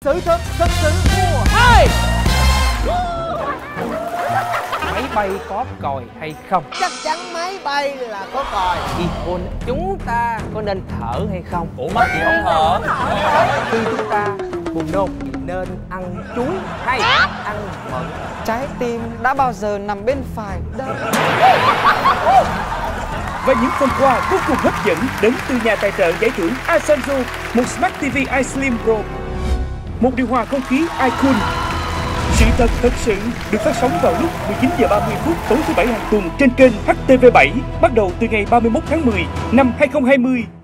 sự thật sự mùa 2. Máy bay có còi hay không? Chắc chắn máy bay là có còi. iPhone chúng ta có nên thở hay không? Ủa mắc gì không thở? Khi chúng ta buồn nôn thì nên ăn chuối hay ăn mận? Trái tim đã bao giờ nằm bên phải đâu. Và những phần quà vô cùng hấp dẫn đến từ nhà tài trợ giải thưởng Asanjo, một Smart TV iSlim Pro, một điều hòa không khí iCool. Sự thật sự được phát sóng vào lúc 19h30 tối thứ Bảy hàng tuần trên kênh HTV7 bắt đầu từ ngày 31 tháng 10 năm 2020.